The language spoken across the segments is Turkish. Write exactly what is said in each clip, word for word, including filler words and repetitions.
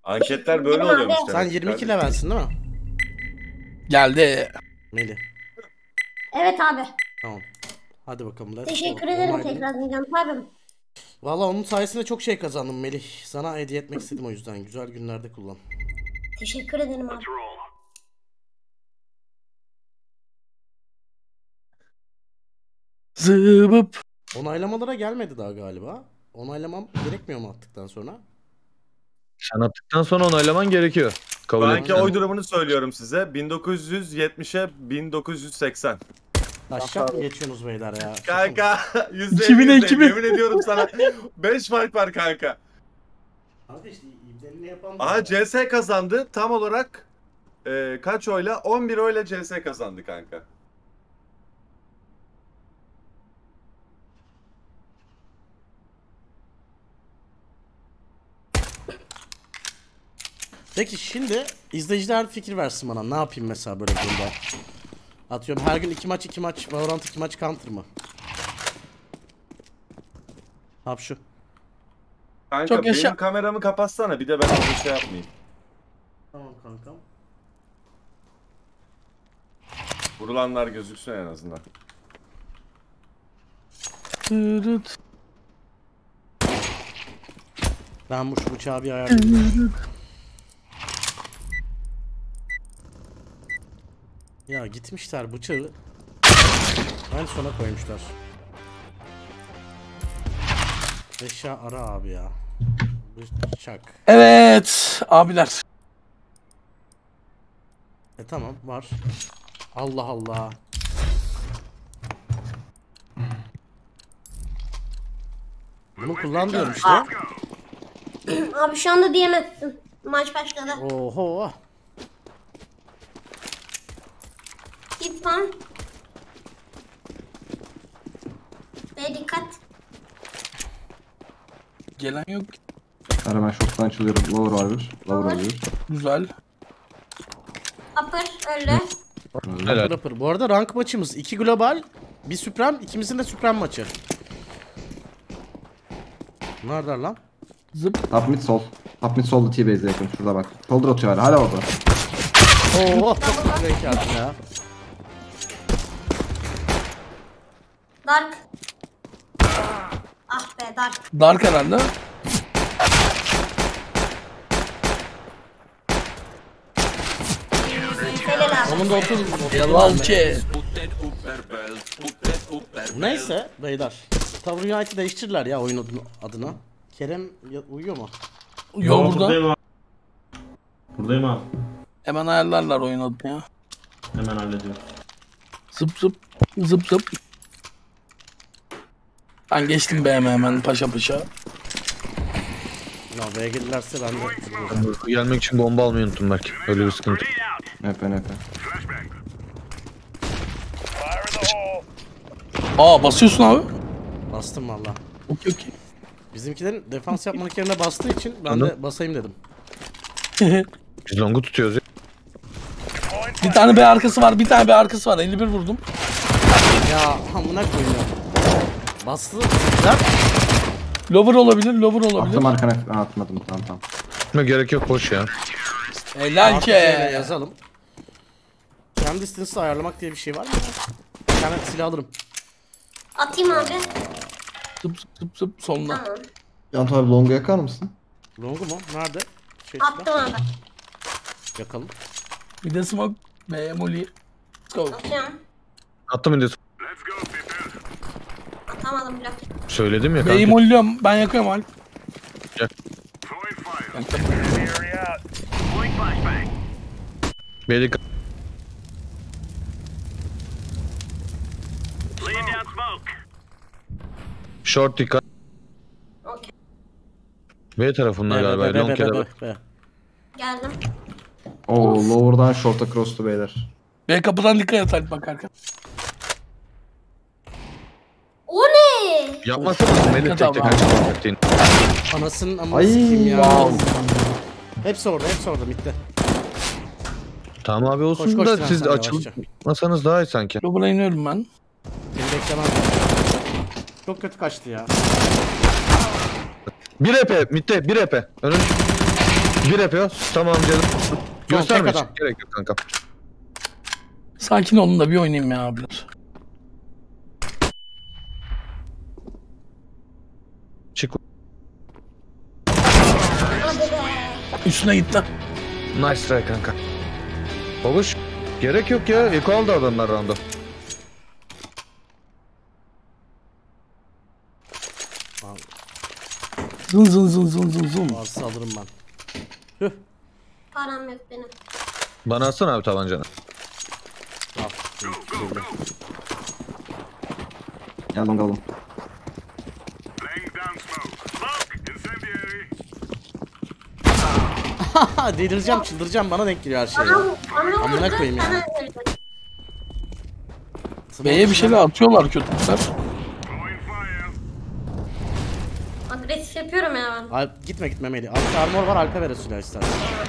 Anketler böyle oluyormuş demek. Sen yirmi iki levelsin değil mi? Geldi. Melih. Evet abi. Tamam. Hadi bakalım. Let's Teşekkür go. ederim Onaylayın. tekrar Cantu abim. Valla onun sayesinde çok şey kazandım Melih. Sana hediye etmek istedim o yüzden. Güzel günlerde kullan. Teşekkür ederim abi. Zıbıp. Onaylamalara gelmedi daha galiba. Onaylamam gerekmiyor mu attıktan sonra? Sen attıktan sonra onaylaman gerekiyor. Kabul Belki etmem. oy durumunu söylüyorum size. bin dokuz yüz yetmişe bin dokuz yüz seksen. Aşağı mı geçiyorsunuz beyler ya? Kanka yüzde iki bine elli, iki bin. yemin ediyorum sana. beş fark var kanka. Kanka işte ibdelini yapan... Aha C S kazandı. Tam olarak e, kaç oyla? on bir oyla C S kazandı kanka. Peki şimdi izleyiciler fikir versin bana. Ne yapayım mesela böyle bir durumda? Atıyorum her gün iki maç iki maç Valorant iki maç Counter mı? Hap şu. Kanka Çok yaşa- benim kameramı kapatsana. Bir de ben bir şey yapmayayım. Tamam kankam. Vurulanlar gözüksün en azından. Tırıt. Ben bu şu bıçağı bir ayarlayayım. Ya gitmişler bıçağı. En sona koymuşlar. Eşya ara abi ya. Bıçak. Evet abiler. E tamam var. Allah Allah. Bunu kullan diyorum işte. Abi şu anda diyemezsin. Maç başladı. Oho. Git lan. Ve dikkat. Gelen yok. Hemen short'tan açılıyorum. Lower var bir. Lower var bir. Güzel. Upper öyle. Helal. Rapper. Bu arada rank maçımız. iki global, bir süprem, ikimizin de süprem maçı. Nerede lan? Zıp. Top mid sol. Top mid solda T-base'e yakın. Şurada bak. Shoulder atıyor hala. Hala orada. Oo. Renk attı ya. Dark. Ah be Dark. Dark herhalde. Helal abi. Onun da otuz. Yalan ki. Neyse beyler. Tower United'i değiştirirler ya oyun adını- adına. Kerem ya- uyuyor mu? Yo burada. Buradayım abi. Buradayım abi. Hemen ayarlarlar oyun adını ya. Hemen hallediyorum. Zıp zıp. Zıp zıp. Ben geçtim B M hemen paşa paşa. Ya B'ye gelirlerse ben de. Uyku gelmek için bomba almayı unuttum belki. Öyle bir sıkıntı. Nepe nepe. Aa basıyorsun abi. Bastım valla. Okey okey. Bizimkilerin defans yapmak yerine bastığı için ben Anladım. de basayım dedim. Biz longu tutuyoruz ya. Bir tane B arkası var, bir tane B arkası var. elli bir vurdum. Ya amına koyayım ya. Bastı. Güzel. Lover olabilir, lover olabilir. Attım arkana. Ha, atmadım. Tamam tamam. Gitme gerek yok, boş ya. Helal Artı ki. C ile yazalım. Cam distance'ı ayarlamak diye bir şey var mı ya? Bir tane silah alırım. Atayım abi. Zıp zıp zıp zıp sonuna. Tamam. Yantu abi long'u yakar mısın? Longu mu? Nerede? Şey, Attım abi. yakalım. Bir de smoke. B molly. Let's go. Atıyorum. Attım bir de Atamadım blok. söyledim ya B'yi kanka. molliyorum. Ben yakıyorum Alp. Gel. Yaktım. B'li short dikkat. Okey. B tarafından B, B, galiba. B, Long B, kere B, bak. B. Geldim. Oo lower'dan short'a cross'tu beyler. B kapıdan dikkat et Alp bakarken. O ne? Yapmasana Melih tek tek Tamam. açıklamak. Anasının amına Ay, sikeyim ya. wow. Hepsi orada, hepsi orada bitti. Tamam abi olsun Koş, koş, da sen siz sen açılmasanız daha iyi sanki. Lover'a iniyorum ben. Seni beklemem. Çok kötü kaçtı ya. Bir E P, mitte bir E P. Önün Bir yapıyor. Tamam canım. Gösterme tek hiç. adam. Gerek yok kanka. Sakin olun da bir oynayayım ya abiler. Çık. Hadi be. Üstüne gitti. Nice try kanka. Babuş. Gerek yok ya. Eko aldı adamlar round'u. Zın zın zın zın zın zın. Varsa alırım ben. Param yok benim. Bana atsana abi tabancanı. Al. Şöyle. Gel long alalım. Haha delireceğim çıldıracağım bana denk geliyor her şey ya. Anam, anam Amına vurdu, koyayım ya. sana öldürdüm. B'ye bir şeyler atıyorlar kötüler. Agresif yapıyorum ya ben. Alp gitme gitme Melih. Alp armor var Alp'e ver silah istersen.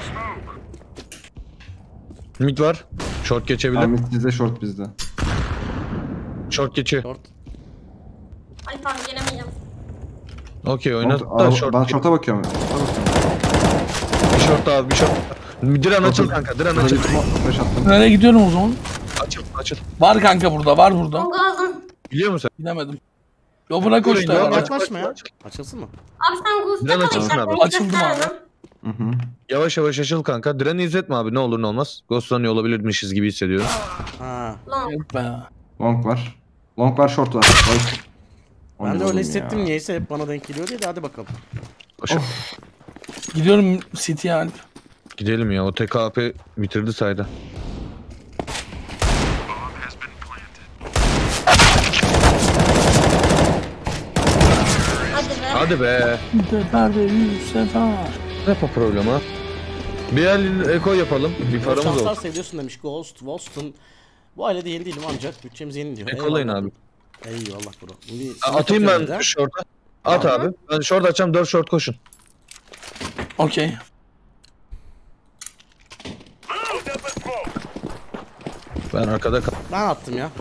Mid var. Short geçebilir. Ahmet bizde, short bizde. Short geçiyor. Short. Ay pardon gelemeyeceğim. Okey oynat Short- da Aa, short. Ben short'a bakıyorum. Short'a bakıyorum. Bir short abi bir short. Diren açıl kanka. Diren Burada açıl. bir smoke flash attım. Nereye gidiyorum o zaman? Açıl açıl. Var kanka burada, var burada. Longa aldım. Biliyor musun? Gidemedim. Yo bırak o işte. Buyurun, Tamam ya, Aç- yaklaşma ya. aç- Açılsın mı? Abi sen Gusta Diren kal açılsın istersen abi. Açıldım göster abi. bana. Hı hı. Yavaş yavaş açıl kanka. Diren'i izletme abi ne olur ne olmaz. Ghostlanıyor olabilirmişiz gibi hissediyorum. Ha. Long. Yok be. Long var. Long var, short var. Long. Ben de Oynayalım öyle ya. hissettim niyeyse hep bana denk geliyor diye de hadi bakalım. Koşun. Gidiyorum City'ye Alp. Gidelim ya o T K P bitirdi sayda. Hadi be. Hadi be. Bir sefer de yüz sefer. Ne pa problem ha? Bir el eko yapalım. Bir paramız Şanslar olsun. seviyorsun demiş Ghost, Wolston. Bu aile değil değilim ancak bütçemiz yeni diyor. Ekolayın Eyvallah. abi. Eyvallah bro. Şimdi A- Atayım atıyorum bir ben de. short'a. At Tamam. abi. Ben short açacağım dört short koşun. Okey. Ben arkada kal. Ben attım ya.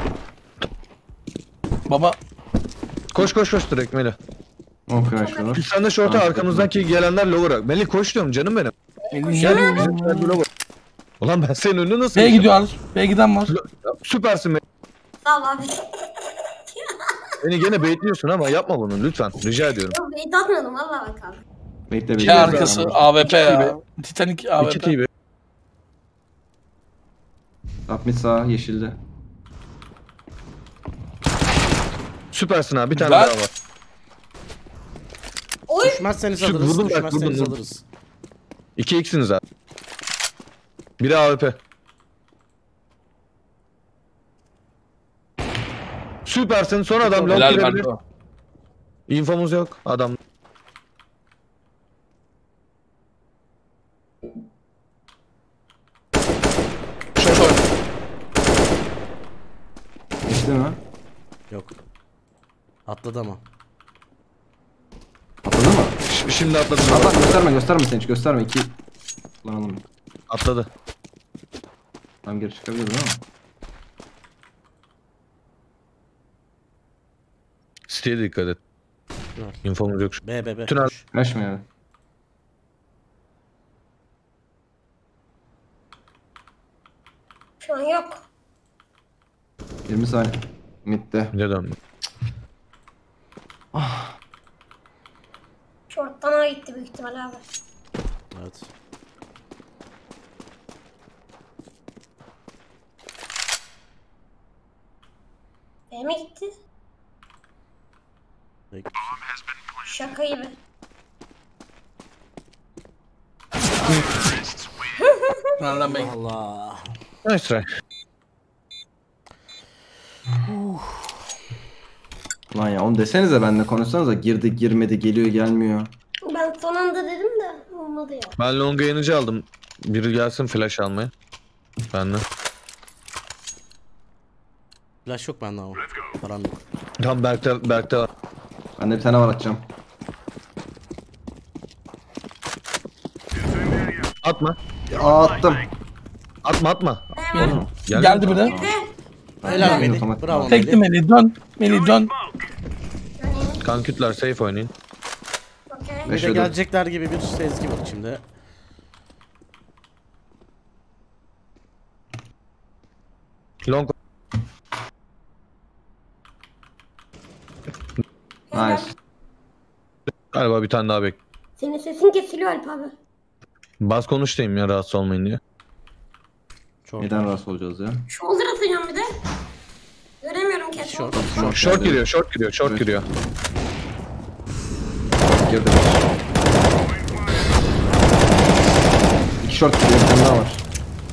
Baba Koş koş koş direkt Melih. Long crash'lar. Sen de short'a arkamızdaki gelenler lower'a. Melih koş diyorum canım benim. Gel bizimkiler bir lower. Ulan ben senin önünü nasıl B'ye geçeceğim? gidiyorlar. B'ye giden var. Ya, süpersin Melih. Sağ ol abi. Beni gene baitliyorsun ama yapma bunu lütfen. Rica ediyorum. Yok beyit atmadım valla bak abi. Bekle B bekle. arkası A W P ya. Titanic A İki W P. T B. Top mid sağ, yeşilde. Süpersin abi bir tane Güzel. daha var. Oy. Düşmezseniz Şu alırız, vurdum bak, düşmezseniz vurdum, vurdum. alırız. İki x'iniz abi. Biri A W P. Süpersin son adam long Helal girebilir. Berko. İnfomuz yok adam. Şort. Geçti mi? Yok. Atladı ama. Atladı mı? Ş- Şimdi atladı. Atla, gösterme gösterme sen hiç gösterme. İki. Kullanalım. Atladı. Tam geri çıkabilirim ama. City'ye de dikkat et. Var. İnfomuz yok. şu- B B B. Tünel. koş. Crash mı yani? Şu an yok. yirmi saniye. Mid'de. Ne döndü? Short'tan A gitti büyük ihtimal abi. Evet. B mi gitti? Peki. Şaka gibi. Nereden Bey? Allah. Nice try. Lan ya onu desenize benimle konuşsanıza. Girdi girmedi geliyor gelmiyor. Ben son anda dedim de olmadı ya. Ben long yanıcı aldım. Biri gelsin flash almaya. Ben de. Flash yok bende ama. Param yok. Tam Berk'te, Berk'te var. Bende bir tane var atacağım. Atma. Aa attım. Atma atma. Gel- Gel. Geldi bir de. Helal Ben Melih. otomatik Bravo aldım. Tekli Melih. Melih dön. Melih dön. Kankütler safe oynayın. Okey. Bir de Beşe dört. gelecekler gibi bir sezgi var içimde. Long. Nice. Galiba bir tane daha bek. Senin sesin kesiliyor Alp abi. Bas konuştayım ya rahatsız olmayın diye. Short. Neden rahatsız olacağız ya? Shoulder atacağım bir de. Göremiyorum kes. Short. Short, Short giriyor, short giriyor, short Evet. giriyor. Girdi. İki short giriyor, bir tane daha var.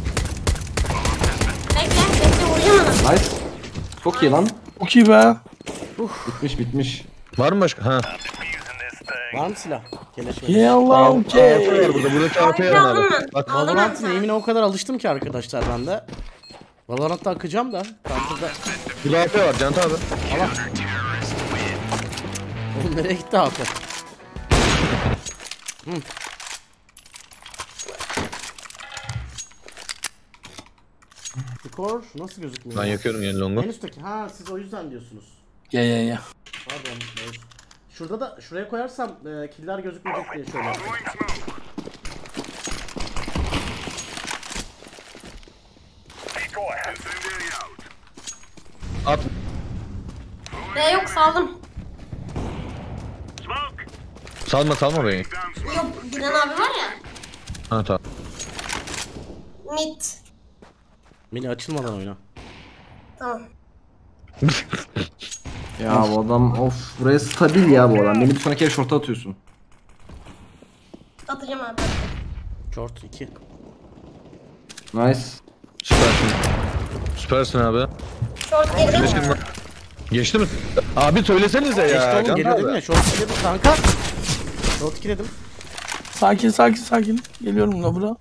Bekle bekle vuracağım onu. Nice. Çok iyi lan. Çok iyi be. Bitmiş bitmiş. Var mı başka? Ha. Var mı silah? Keleş var. Yallah A P okey. var burada, buradaki A P'ye Aldım abi. ben. Bak Aldım ben Valorant'ın sana. aim'ine o kadar alıştım ki arkadaşlar ben de. Valorant'ta akacağım da. Counter'da... burada A P var Can abi. Oğlum nereye gitti abi? Hı. Skor nasıl gözükmüyor? Ben yakıyorum yeni longu. En üstteki. Ha siz o yüzden diyorsunuz. Ya ya ya. Pardon. evet. Şurada da şuraya koyarsam e, killer gözükmeyecek diye şöyle. At. B yok saldım. Salma salma beni. Yok Gülen abi var ya. Ha tamam. Mid. Mini açılmadan oyna. Tamam. Ya bu adam of buraya stabil ya bu adam. Beni bir sonraki el short'a atıyorsun. Atacağım abi. Short iki. Nice. Süpersin. Süpersin abi. Short girdi. Geçtim ben. Geçti mi? Abi söylesenize ya. Geçti oğlum Can geliyor abi. dedim ya. Short iki dedim kanka. Short iki dedim. Sakin sakin sakin. Geliyorum la bura.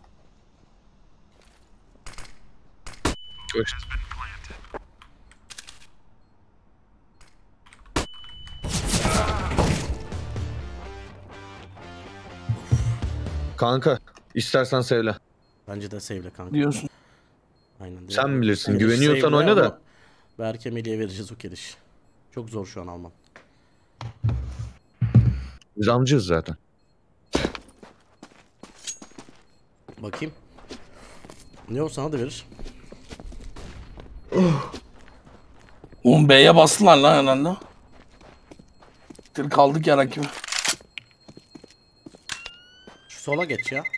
Geçti. Kanka istersen sevle. Bence de save'le kanka. Diyorsun. Aynen. direkt. Sen bilirsin. Keleş Güveniyorsan save'le oyna da. ama Berke Melih'e vereceğiz o keleş. Çok zor şu an almam. Biz amcıyız zaten. Bakayım. Ne o sana da verir. Oğlum B'ye bastılar lan herhalde. Tir kaldık yarak gibi. Şu sola geç ya.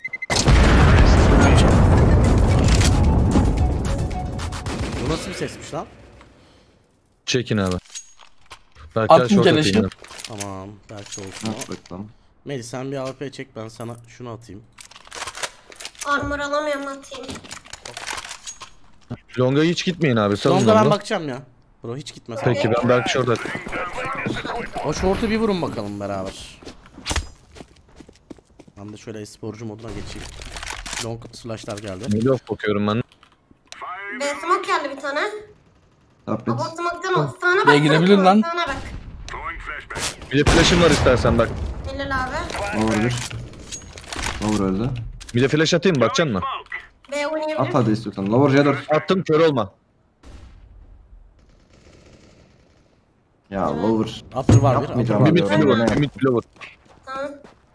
Bu nasıl bir sesmiş lan? Çekin abi. Belki Attım short keleşi. atayım Tamam. Belki olsun At o. bakalım. Melih sen bir A W P çek ben sana şunu atayım. Armor alamıyorum atayım. ben. Longa hiç gitmeyin abi. Salın Longa ben longa. bakacağım ya. Bro hiç gitme sen. Peki ben belki short atayım. O short'u bir vurun bakalım beraber. Ben de şöyle sporcu moduna geçeyim. Long slash'lar geldi. Milof bakıyorum ben. B smoke geldi bir tane. Tablet. Abo smoke'tan o. Sağına bak. B'ye girebilir lan. Sağına bak. Bir de flash'ım var istersen bak. Helal abi. Lower bir. Lower öldü. Bir de flash atayım bakacaksın mı? B oynayabilir. At hadi istiyorsan. Lower C dört. Attım kör olma. Ya lower. Upper var bir. Upper Yapmayacağım. var Bir bir. mid Öyle lower. mi? Bir mid lower. Tamam.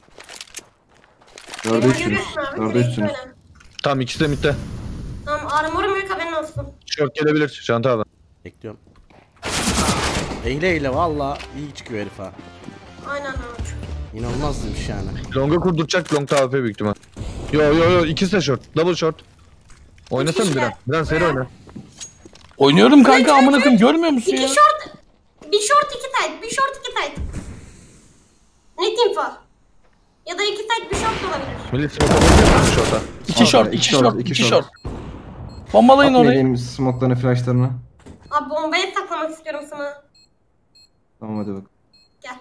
Dörde üçsünüz. Görüyorsun abi, Dörde direkt üçsünüz. böyle. Tamam ikisi de midde. Tamam armorum yok haberin olsun. Short gelebilir. Çanta abi. Bekliyorum. Eyle eyle valla iyi çıkıyor herif ha. Aynen abi. İnanılmazmış yani. Longa kurduracak. Long A W P büyük ihtimal. Yo yo yo ikisi de short. Double short. Oynasana İki bir kişiler. Biraz seri oyna. Oynuyorum kanka amına koyayım görmüyor musun İki ya? short. Bir short iki tight. Bir short iki tight. Net info. Ya da iki tight bir short da olabilir. Millet smoke atabiliyor musun short'a? İki Abi, short, iki iki short, short, iki iki short. short. Bombalayın At orayı. Melih'in smoke'larını, flash'larını. Abi bombaya saklamak istiyorum sana. Tamam hadi bak. Gel.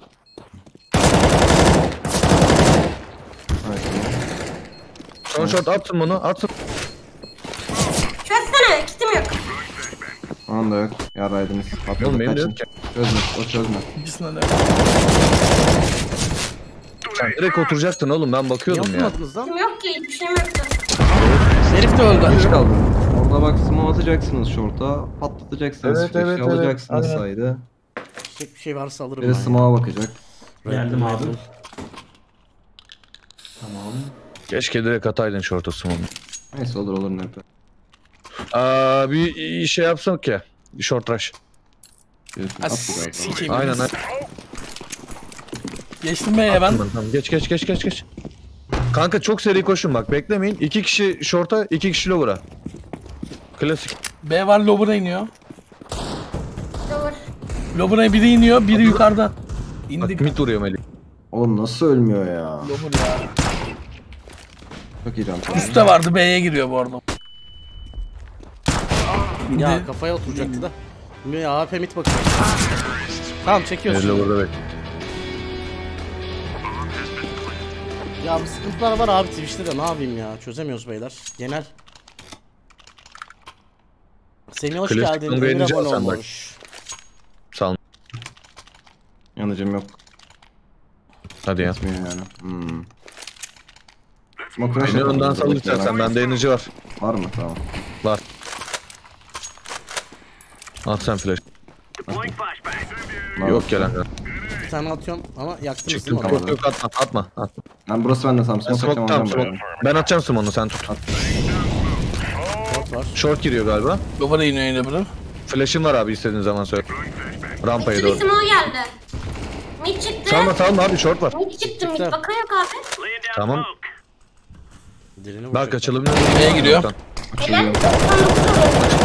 Nice. Son short atsın bunu. Atsın. Çözsene kitim yok. Onun da yok. Yaraydınız. Oğlum Atladı benim de kaçın. yok ki. Çözme. O çözme. İkisine de. Sen direkt oturacaktın oğlum. Ben Niye bakıyordum ya. oturmadınız lan? Kitim yok ki. Bir şeyim yoktu. Herif de öldü. Geç kaldım. Orada bak smoke atacaksınız short'a. Patlatacaksınız. Evet, flash'ı evet, evet. alacaksınız Aynen. saydı. Çiçek bir şey varsa alırım Bir de ben ya. smoke'a bakacak. Geldim abi. Random. Tamam. Keşke direkt ataydın short'a smoke'u. Neyse olur olur ne yapar. Aa, bir şey yapsam ki. Short rush. Diyorsun, Ha, at bu galiba. sikeyim. Aynen aynen. Geçtim B'ye ben. Tamam, tamam. Geç geç geç geç geç. Kanka çok seri koşun bak beklemeyin. İki kişi short'a, iki kişi lower'a. Klasik. B var, Lower'a iniyor. Dur. Lower'a biri iniyor, biri yukarıda. Bak İndik. mid vuruyor Melih. Oğlum nasıl ölmüyor ya? Lower ya. Çok iyi can. Üstte vardı, B'ye giriyor bu arada. Ya Bir- kafaya oturacaktı da. Ya A P mid bakıyor. Tamam Ee, çekiyorsun. lower'da bek. Ya bu sıkıntılar var abi Twitch'te de ne yapayım ya çözemiyoruz beyler. Genel. Semih hoş Klasik geldin. Konga'ya Emir ineceğiz abone sen bak. olmuş. Sağ ol. Yanıcım yok. Hadi ya. Yetmiyor yani. Hmm. Smoke rush Beni yapalım. önden sal istersen. Bende enerji var. Var mı? Tamam. Var. At sen flash. Var. Yok gelen. Bir tane atıyorum ama yaktınız Çıktım. değil mi? Yok yok atma atma. atma. Ben burası bende tam. Smoke Smoke atacağım tamam ondan smoke. buraya. Ben atacağım smoke'unu sen tut. Short var. Short giriyor galiba. Lower'a iniyor yine biri. Flash'ım var abi istediğin zaman söyle. Rampaya Mid doğru. isim o geldi. Mid çıktı. Salma salma abi short var. Mid çıktı mid. Çıktı. Bakan yok abi. Tamam. Dilini Bak vuracak. açılımı. Neye giriyor? Helal. doksan dokuz vurdum.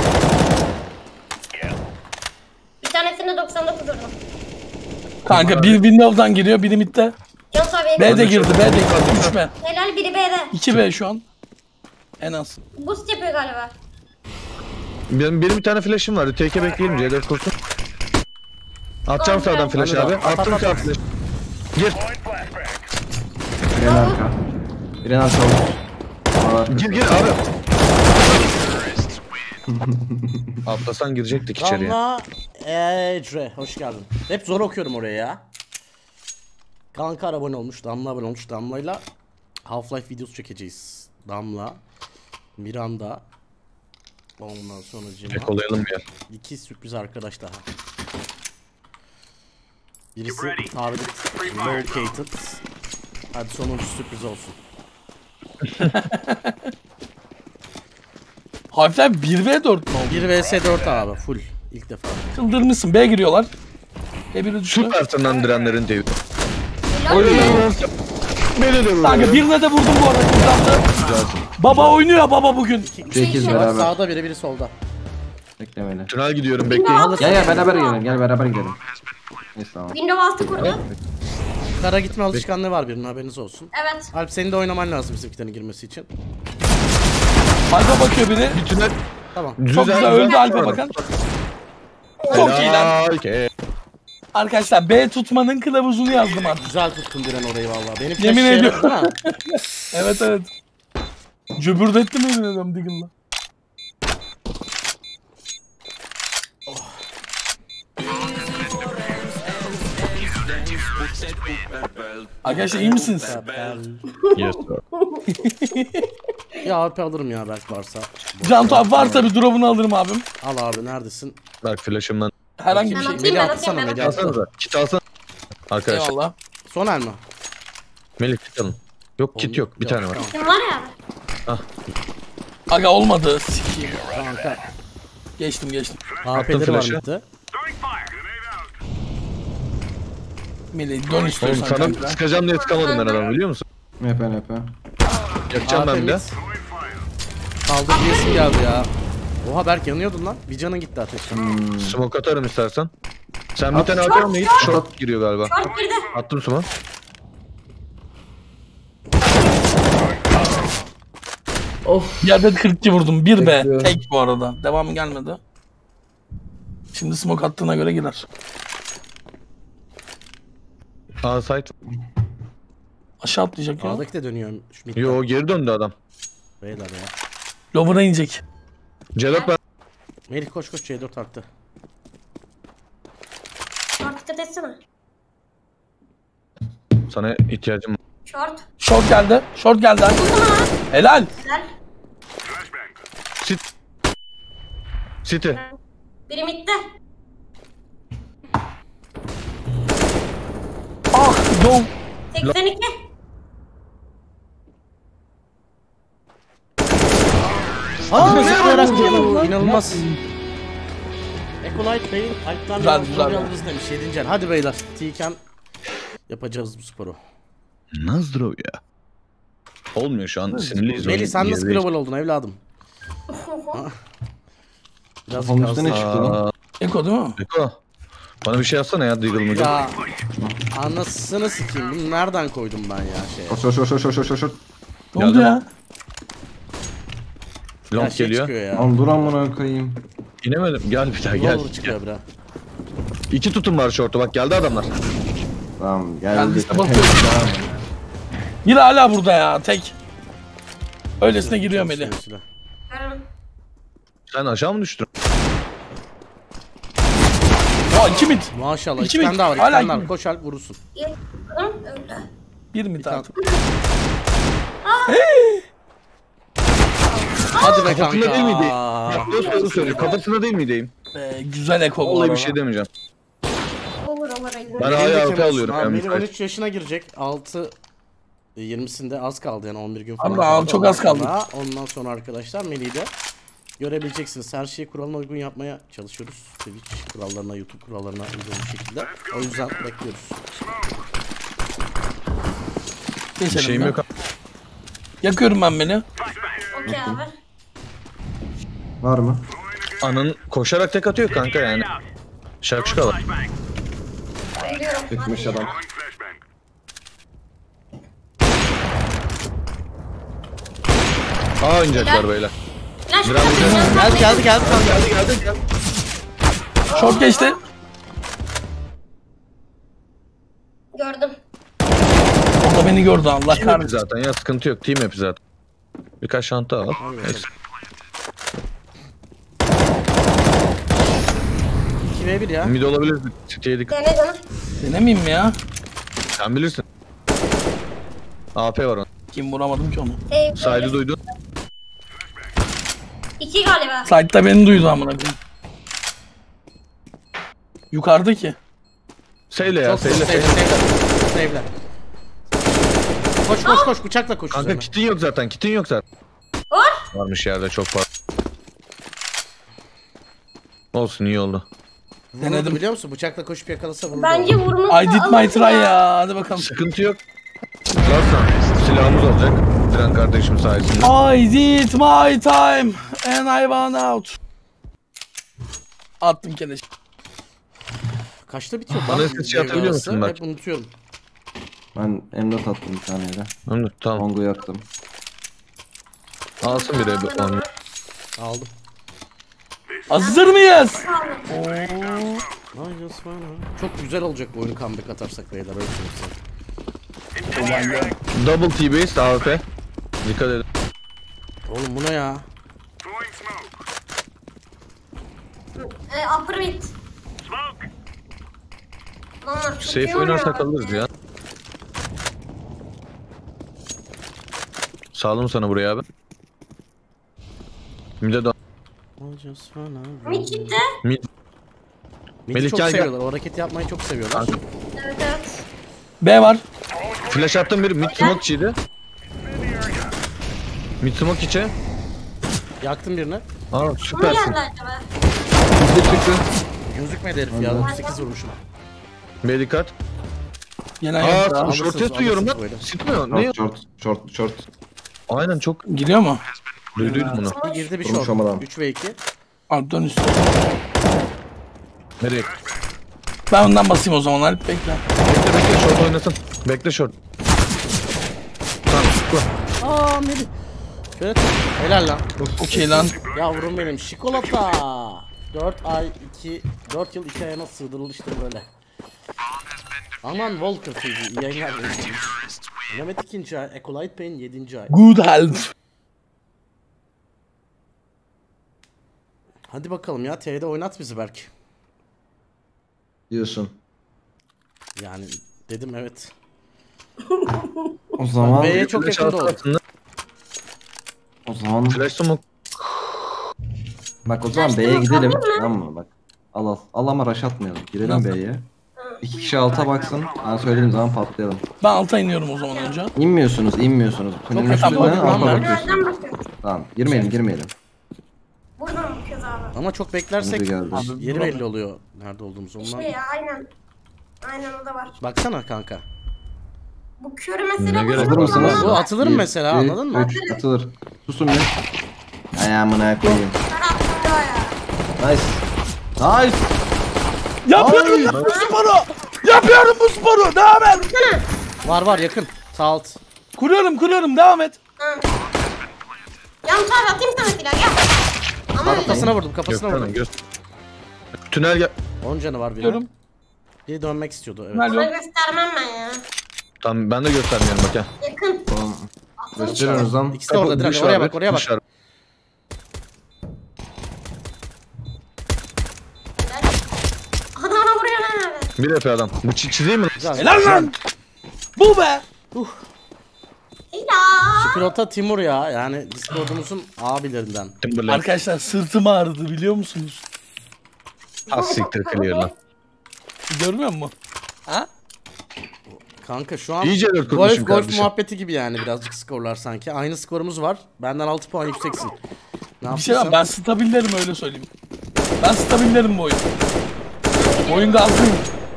Bir tanesini doksan dokuz vurdum. Kanka bir Windows'dan giriyor, biri midde. Can sahibi. B de girdi, B de girdi. üç B. Helal biri B'de. iki B şu an. En az. Boost yapıyor galiba. Benim, benim bir tane flash'ım vardı. Take'e bekleyelim C dört kursun. Atacağım Tamam, sağdan flash tamam. abi. Attım sağ flash. Gir. Biren arka. Biren arka olur. Var. Gir gir abi. Atlasan girecektik içeriye. Damla Ecre hoş geldin. Hep zor okuyorum oraya ya. Kanka abone olmuş, Damla abone olmuş. Damla'yla Half-Life videosu çekeceğiz. Damla, Miranda. Ondan sonra Cima. Ekolayalım bir yer. İki sürpriz arkadaş daha. Birisi target located. Hadi sonuncu sürpriz olsun. Half-Life bir V dört mü oldu? bir vs dört abi full. İlk defa. Çıldırmışsın. B giriyorlar. E biri düştü. Süpersin lan direnlerin teybi. Helal. Beni de Kanka birine de vurdum bu arada. Kızardı. Baba oynuyor baba bugün. sekiz Biri beraber. sağda biri biri solda. Beklemeli. Tünel gidiyorum bekleyin. Gel gel beraber gidelim. Gel beraber gidelim. Neyse tamam. Windows altı kurdu. Kara gitme alışkanlığı var birinin haberiniz olsun. Evet. Alp senin de oynaman lazım bizimkilerin girmesi için. Alfa bakıyor biri. Tünel. Tamam. Çok güzel öldü Alfa bakan. Çok iyi lan. Helal ki. Arkadaşlar B tutmanın kılavuzunu yazdım artık. Güzel tuttun Diren orayı vallahi. Benim Yemin flash ediyorum. yaradı değil mi? Evet evet. Cöbürdettim emin ediyorum Diggle'la. Arkadaşlar iyi misiniz? Yes sir. Ya Alp'i alırım ya belki varsa. Can tuhaf var tabi drop'unu alırım abim. Al abi neredesin? Bak flash'ımdan. Herhangi bir Ben şey. atayım Melih ben atsana, atayım ben Melih atayım. Alsanıza. Kit alsana. Arkadaşlar. Eyvallah. Son el mi? Melih kit alın. Yok kit yok. Bir tane var. Tamam. Kim var ya? Aga olmadı. Sikiyim. Kanka. Geçtim geçtim. A P'leri var flash'ı. bitti. Melih dön Oğlum istiyorsan sana kanka. sıkacağım diye sıkamadım ben adamı biliyor musun? Np np. Yakacağım A ben bir de. P'miz. Kaldır diyesim geldi ya. Oha Berk yanıyordun lan. Bir canın gitti ateşten. Smoke atarım istersen. Sen bir At. tane atıyor musun? Short giriyor galiba. Short girdi. Attım smoke. Yerde kırk iki vurdum. bir B. Bekliyorum. Tek bu arada. Devamı gelmedi. Şimdi smoke attığına göre girer. Aa site. Aşağı atlayacak ya. A'daki de dönüyor. Şu midden. Yo geri döndü adam. Beyler ya. Lower'a inecek. C dört ben. Melih koş koş C dört arttı. Short dikkat etsene. Sana ihtiyacım var. Short. Short geldi. Short geldi. Helal. Güzel. Sit. City. Biri midde. Ah dom. seksen iki. Hadi ne zıplayarak yapıyorsun diyor. lan? İnanılmaz. Ecolite Bey'in Alp'tan Güzel, yol güzel. yalnız demiş yedinci el. Hadi beyler. T-Cam yapacağız bu sporu. Nazdrov ya. Olmuyor şu an sinirliyiz. Melih sen nasıl Gerideyiz. global oldun evladım? Biraz Kafamın üstüne biraz- çıktı lan. Aa, Eko değil mi? Eko. Bana bir şey yazsana ya Deagle mı? Ya anasını sikeyim. Bunu nereden koydum ben ya şeye? Şort şort şort şort şort şort şort. Ne oldu Geldim. ya? Ya Long şey geliyor. çıkıyor ya. Lan dur amına koyayım. İnemedim. Gel bir daha gel. Gel. çıkıyor bira. İki tutum var şortu bak geldi adamlar. Tamam Ben geldi. de sabah Biri hala burada ya tek. Öylesine giriyor Melih. Sevgili. Görüm. Sen aşağı mı düştün? Aa iki mid. Maşallah İki iki mi? tane daha var. İki Hala tane iki daha var. mi? Koş Alp vurursun. Yaptım öyle. Bir mid artık. Hadi be Kafasında kanka. değil miydi? Dost doğru söylüyor. Kafasında değil miydim? Ee, güzel Eko bu Vallahi arada. bir şey demeyeceğim. Olur olur elimde. Ben Melih hala de arka Temmuz. alıyorum. Abi yani Melih müsait. on üç yaşına girecek. altı yirmisinde az kaldı yani on bir gün falan. Abi, abi, kaldı. çok az kaldı. Ondan sonra- Ondan sonra arkadaşlar Melih'i de görebileceksiniz. Her şeyi kuralına uygun yapmaya çalışıyoruz. Twitch kurallarına, YouTube kurallarına uygun bir şekilde. O yüzden bekliyoruz. Bir Geçelim şeyim ya. yok. Yakıyorum ben beni. Okey abi. Var mı? Anın koşarak tek atıyor kanka yani. Şakşuka var. Geliyorum. Çıkmış adam. Aa oynayacaklar beyler. Flash Biraz- flash. Geldi geldi geldi kanka. Geldi geldi geldi. Short geçti. Gördüm. O da beni gördü Allah Team happy kahretsin. zaten ya sıkıntı yok. Team happy zaten. Birkaç şanta al. Neyse. iki ve bir ya. Mid olabilir. City'ye dikkat. Dene canım. Denemeyeyim mi ya? Sen bilirsin. A P var onun. Kim vuramadım ki onu. Hey, Side'ı duydun. İki galiba. Side'da beni duydu amına koyayım. Yukarıda ki. Seyle ya Çok seyle sevle seyle. sevle. Sevle. Koş koş koş bıçakla koş Kanka üzerine. kitin yok zaten. Kitin yok zaten. Var. Varmış yerde çok var. Olsun iyi oldu. Vururdu Denedim. biliyor musun? Bıçakla koşup yakalasa vururdu. Bence vurması I did my try ya. Hadi bakalım. Sıkıntı yok. Larsan silahımız olacak. Diren kardeşim sayesinde. I did my time and I won out. Attım keleş. Kaçta bitiyor? Bana lan? ses şey atabiliyor musun Devre bak? arası? Hep unutuyorum. Ben M dört attım bir tane de. Anladım tamam. Longu yaktım. Alsın bir de onu. Aldım. Hazır mıyız? Ay just wanna- Çok güzel olacak bu oyunu comeback atarsak beyler öyle söyleyeyim. Double T-base A F. Dikkat edin. Oğlum bu ne ya? E, upper mid. Onlar çok iyi Safe oynuyor. oynarsak alırız ya. Sağlam sana buraya abi. Mid'e dön. I just wanna- Mid gitti. Mid. Mid'i Melih çok gel, gel. seviyorlar. O hareketi yapmayı çok seviyorlar. Kanka. Evet evet. B var. Flash attım bir mid smoke içiydi. Mid smoke içe. Yaktım birini. Aa Kim süpersin. geldi acaba? Bizde çıktı. Gözükmedi herif ya. otuz sekiz vurmuşum. B dikkat. Yine yok Aa ya. short alırsınız, test duyuyorum lan. alırsınız böyle. Sitmiyor. Ne? Short short short short. Aynen çok Giriyor mu? duyduydum bunu. Bir girdi bir Vurmuş short. ama adam. üç ve iki. Abi dön üstüne. Nereye? Ben ondan basayım o zaman Alp bekle. Bekle bekle short oynasın. Bekle short. Tamam tıkla. Aa Melih. Şöyle tut. Helal lan. Okey lan. Yavrum benim şikolata. dört ay iki dört yıl iki aya nasıl sığdırıldı işte böyle. Aman Walker T V iyi yayınlar. Mehmet ikinci ay, Ecolite Bey'in yedinci ay. Good health. Hadi bakalım ya T'de oynat bizi belki. Diyorsun. Yani dedim evet. O zaman B'ye çok Flash yakın attı oldu. aslında. o zaman Flash smoke. bak o zaman Flash B'ye tamam, gidelim. aldın mı? Tamam mı? Bak. Al al. Al ama rush atmayalım. Girelim Nasıl? B'ye. İki kişi alta baksın. Ben söylediğim zaman patlayalım. Ben alta iniyorum o zaman önce. İnmiyorsunuz, inmiyorsunuz. Kulenin yakın üstünden olduk lan alta ben. bakıyorsunuz. Nereden bakıyorsun? Tamam. Girmeyelim, girmeyelim. Ama çok beklersek Bence geldi. Abi, yeri bravo. belli oluyor nerede olduğumuz ondan. İşte ya aynen. Aynen o da var. Baksana kanka. Bu körü mesela Ne bu gerek çok var Hazır mısınız? Bu atılır mı Bir, mesela, iki, anladın mı? üç, atılır. Susun bir. Ayağımına koyayım. Ben attım ya. Nice. Nice. Yapıyorum lan bu sporu. Yapıyorum bu sporu. Devam et. Var var yakın. Sağ alt. Kuruyorum kuruyorum devam et. Tamam. Yan taraf atayım sana silah gel. Ama öyle. Kafasına vurdum kafasına Gösterme vurdum. göster. Tünel gel. on canı var Diyorum. birinin. Biri dönmek istiyordu evet. Tünel Ona yok. göstermem ben ya. Tamam ben de göstermiyorum bak ya. Yakın. Tamam. Gösteriyoruz lan. İkisi de orada Kapı, direkt dış oraya abi, bak oraya bak. dış abi. Adama vuruyor lan abi. Bir epey adam. Bu çi- çizeyim mi? Güzel. Helal lan. Bu be. Hilal. Şükrota Timur ya yani Discord'umuzun abilerinden. Timberlake. Arkadaşlar sırtım ağrıdı biliyor musunuz? Az siktir clear lan. Görmüyor musun? Ha? Kanka şu an İyice dört golf kurmuşum golf kardeşim. muhabbeti gibi yani birazcık skorlar sanki. Aynı skorumuz var. Benden altı puan yükseksin. Ne Bir şey var, yaptıysam- ben stabillerim öyle söyleyeyim. Ben stabillerim bu oyun. Bu oyun gazlıyım.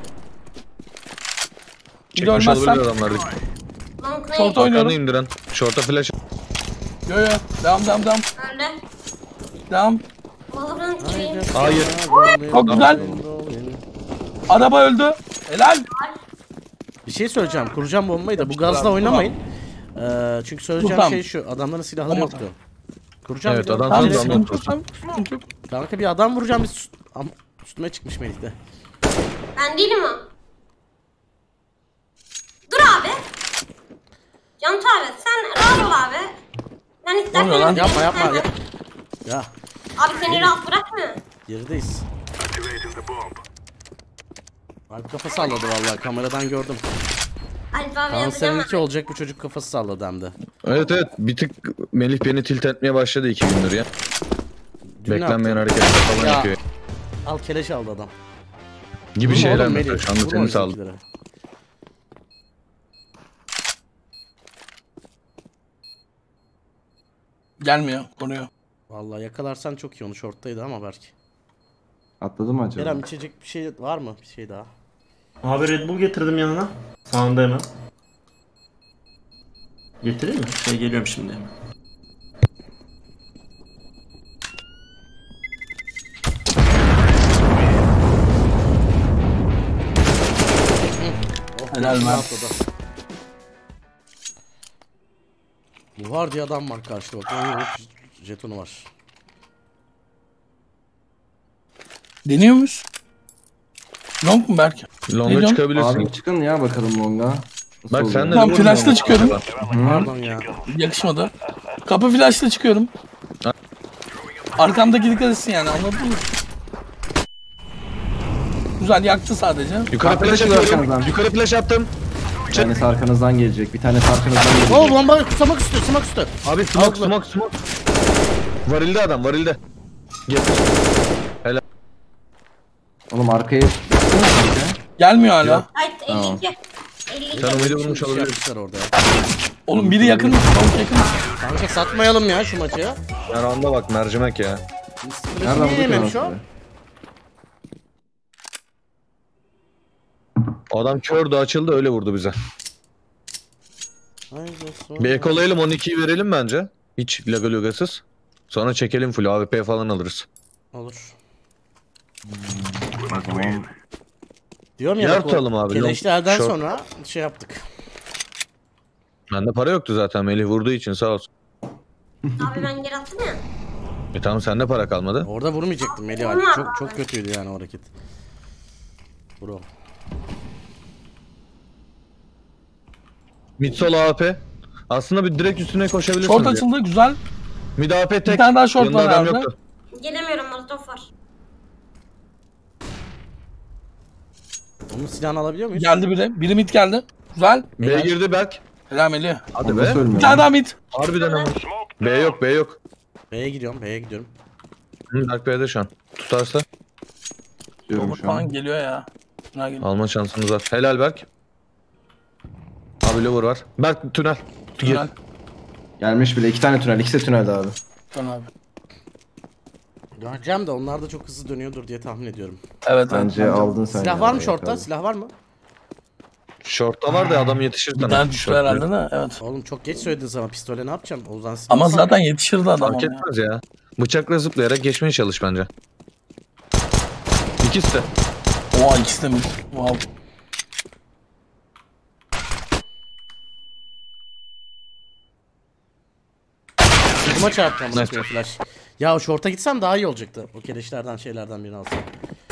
Bir Çekmiş ölmezsem olabilir adamlar. Long Short play. oynuyorum. Arkanı indiren. Short'a flash. Yo yo. Devam devam devam. Öyle. Devam. Valorant game. Hayır. Çok güzel. Araba öldü. Helal. Bir şey söyleyeceğim. Kuracağım bombayı da bu gazla oynamayın. Ee, çünkü söyleyeceğim Tamam. şey şu. Adamların silahları Tamam. yoktu. Kuracağım Evet, bir de- adam Tamam Tamam, sıkıntı tamam. yok. Tamam, sıkıntı yok. Kanka bir adam vuracağım. Bir sus- Am- üstüme çıkmış Melih de. Ben değilim o. Dur abi. Can abi sen rahat ol abi. Ben istersen... Oluyor lan, Yapma yapma. Ya. ya Abi seni rahat bırakmıyor. gerideyiz. Alp kafa salladı vallahi kameradan gördüm. Alp abi yazacağım. Kanserin olacak bu çocuk kafası salladı hem de. Evet evet bir tık Melih beni tilt etmeye başladı iki gündür ya. Dün ne Beklenmeyen yaptı? hareketler falan Ya. yapıyor. Al keleş aldı adam. Gibi Vurma şeyler oğlum mesela Melih, şu anda vurma seni sağladı. bizimkilere. Gelmiyor. Konuyor. Vallahi yakalarsan çok iyi onu shorttaydı ama belki. Atladı mı acaba? Kerem içecek bir şey var mı? Bir şey daha. Abi Red Bull getirdim yanına. Sağında hemen. Getireyim mi? Şey geliyorum şimdi hemen. Oh, Helal ne lan. atladı. Bu var diye adam var karşıda bak. on yıllık jetonu var. Deniyor muyuz? Long mu Berk? Ne Longa diyorsun? çıkabilirsin. Abi çıkın ya bakalım longa. Nasıl Bak oluyor? sen de Tamam, vur flash'la longa. çıkıyorum. Pardon ya. Yakışmadı. Kapı flash'la çıkıyorum. Arkamdaki dikkat etsin yani anladın mı? Güzel yaktı sadece. Yukarı Kapı flash flash atıyorum. arkanızdan. Yukarı flash attım. Bir tanesi arkanızdan gelecek. Bir tanesi arkanızdan gelecek. Oo bomba kusamak üstü kusamak üstü. Abi smoke Aldı. smoke smoke. Varilde adam varilde. Getir. Oğlum arkayı... Gelmiyor hala. Yok. Ay elli iki. elli iki. Sen umidi vurmuş Bir şey olabilir. yapmışlar orada ya. Oğlum biri yakın. Long yakın. Kanka satmayalım ya şu maçı. Ya anda bak mercimek ya. Nereden Niye yememiş o? bakıyorsun? Adam kördü açıldı öyle vurdu bize. Bir ekolayalım on ikiyi verelim bence. Hiç laga lugasız. Sonra çekelim full A W P falan alırız. Olur. O zaman Diyorum ya Yer bak o tutalım abi, keleşlerden long- short. sonra şey yaptık. Bende para yoktu zaten Melih vurduğu için sağ olsun. Abi ben geri attım ya. E tamam sende para kalmadı. Orada vurmayacaktım Melih abi. Vurma Çok abi. çok kötüydü yani o hareket. Bro. Mid sol A W P. Aslında bir direkt üstüne koşabilirsin. Short diye. açıldı güzel. Mid A W P tek. Bir tane daha short Yanında var adam abi. yoktu. Gelemiyorum molotof var. Onun silahını alabiliyor muyuz? Geldi biri. Biri mid geldi. Güzel. B girdi Berk. Helal Melih. Hadi nasıl be. ölmüyor Bir tane lan? daha mid. Harbiden ama. B yok B yok. B'ye gidiyorum, B'ye gidiyorum. Hı, Berk B'de şu an. Tutarsa diyorum Bomba şu falan an. geliyor ya. Şuna gel. alma şansımız var. Helal Berk. Abi lower var. Berk tünel. Gir. Güzel. Gelmiş bile. iki tane tünel. İkisi de tünelde abi. Tamam abi. Göreceğim de onlar da çok hızlı dönüyordur diye tahmin ediyorum. Evet evet. Bence aldın sen. Silah ya, var mı evet, short'ta? abi. Silah var mı? Short'ta var da adam yetişir Bir sana. tane düştü Short herhalde değil. de evet. Oğlum çok geç söylediniz ama pistole ne yapacağım? O zaman siz Ama nasıl- zaten yetişirdi adam Fark ona ya. etmez ya. Bıçakla zıplayarak geçmeye çalış bence. İkisi de. Oha ikisi de mi? Wow. Kırma çarpacağım Nice. bakıyor flash. Ya o short'a gitsem daha iyi olacaktı. O keleşlerden şeylerden birini alsam.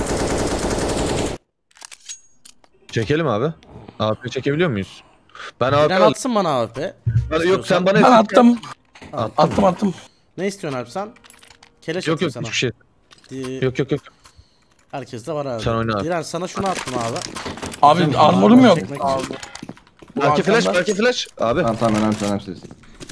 Çekelim abi. A P çekebiliyor muyuz? Ben A P Biren al. atsın bana A W P. Ben- Yok sen bana Ben attım. Attım. Attım attım. Ne istiyorsun abi sen? Keleş Yok atayım yok sana. hiçbir şey. Di- Yok yok yok. Herkes de var abi. Sen oyna abi. Diren sana şunu attım abi. Abi armorum yok. Çekmek için. Abi. Bu Belki flash arkamda- belki flash. Abi. Tamam tamam önemli önemli siz.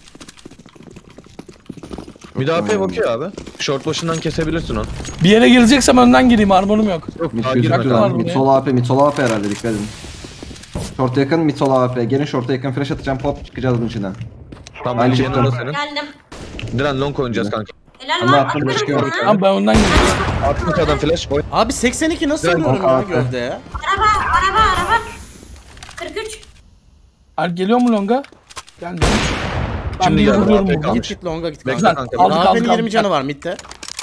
Bir daha A P bakıyor abi. Short başından kesebilirsin onu. Bir yere gireceksem önden gireyim armorum yok. Yok Mid daha gözüküyor girme. var lan. buraya. Mid sol A P, mid sol A P herhalde dikkat edin. Short yakın, mid sol A P. Gelin short'a yakın flash atacağım, pop çıkacağız bunun içinden. Tamam Bence bence yanında çıktım. senin. Geldim. Diren long oynayacağız kanka. Helal Allah lan. aklını Atıyorum çıkıyorum. sana. Abi ben önden gireyim. Atmış adam flash. Oy. Abi seksen iki nasıl Diren, vuruyorum bak ya abi. gövdeye? Araba, araba, araba. kırk üç. Alp geliyor mu longa? Geldi. Ben Şimdi bir geldi, vuruyorum A P buradan. kalmış. Git git longa git Bekle kanka. kanka. Aldık, aldık, A W'nin aldık. yirmi canı var midde.